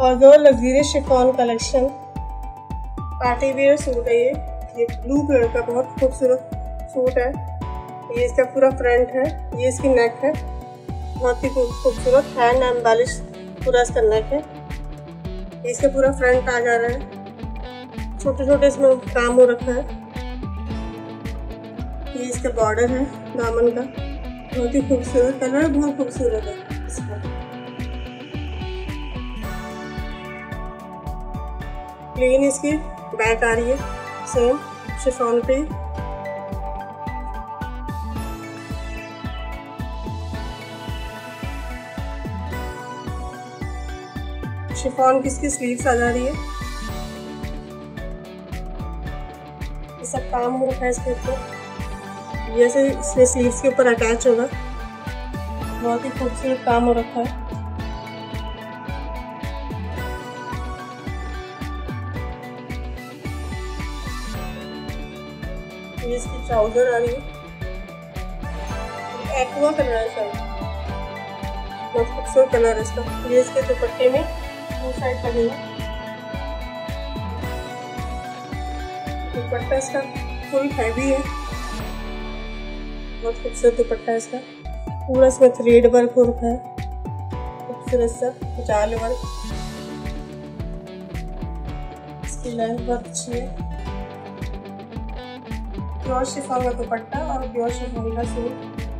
और दो luxurious chiffon collection. Party wear suit है ये ब्लू कलर का बहुत खूबसूरत सूट है। ये इसका पूरा फ्रंट है, ये इसकी नेक है, बहुत ही खूबसूरत हैंड एम्बेलिश पूरा इसका नेक है। ये इसका पूरा फ्रंट आ जा रहा है, छोटे छोटे इसमें काम हो रखा है। ये इसका बॉर्डर है दामन का, बहुत ही खूबसूरत कलर, बहुत खूबसूरत है इसका। प्लेन इसकी बैक आ रही है सेम शिफॉन पे। शिफॉन की इसकी स्लीव्स आ जा रही है, ये सब काम हो रखा है इसके ऊपर, जैसे इसमें स्लीव्स के ऊपर अटैच होगा, बहुत ही खूबसूरत काम हो रखा है। ये इसकी ट्राउजर आ रही है, एक्वा कलर है शायद, बहुत खूबसूरत कलर है इसका। ये इसके दुपट्टे में दो साइड लगेगा, दुपट्टा इसका फुल हैवी है, बहुत खूबसूरत दुपट्टा है इसका। पूरा इसमें थ्रेड वर्क हो रखा है, खूबसूरत सा जाल वर्क, इसकी लेंथ बहुत अच्छी है। प्योर शिफॉन का दुपट्टा और प्योर शिफॉन का सूट।